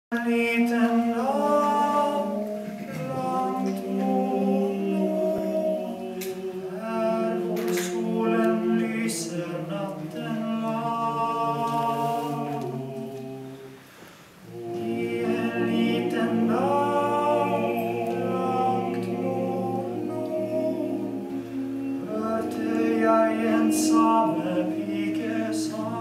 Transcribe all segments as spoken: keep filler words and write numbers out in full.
En liten dag, langt mot nord, her hvor solen lyser natten lang. I en liten dag, langt mot nord, hørte jeg en samepike sang.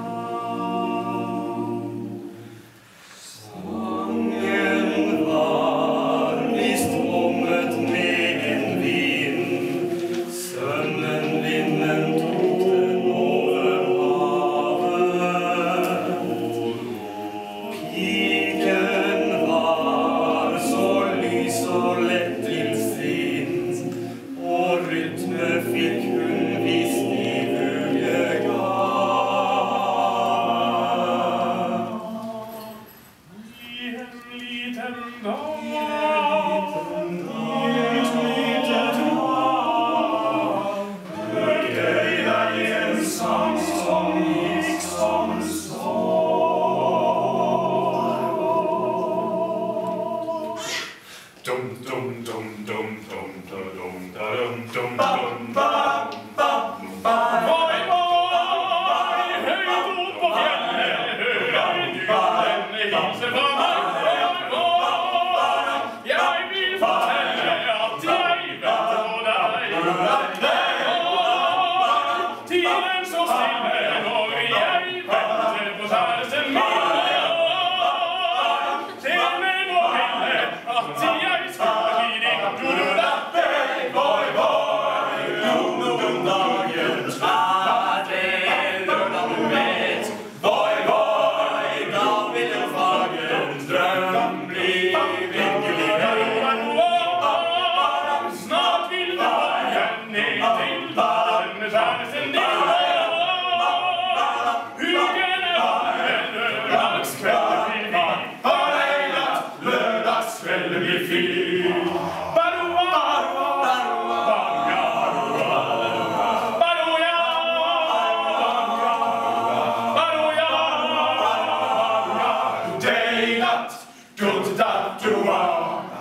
Dum dum dum dum dum dum dum dum dum bam bam bam. Voi voi, høyt opp på fjellet, hører du denne hilsen fra meg? Voi voi, jeg vil fortelle at jeg venter på deg. Tiden så stille når jeg venter på kjæresten min. Se meg nå helle at jeg Good da, do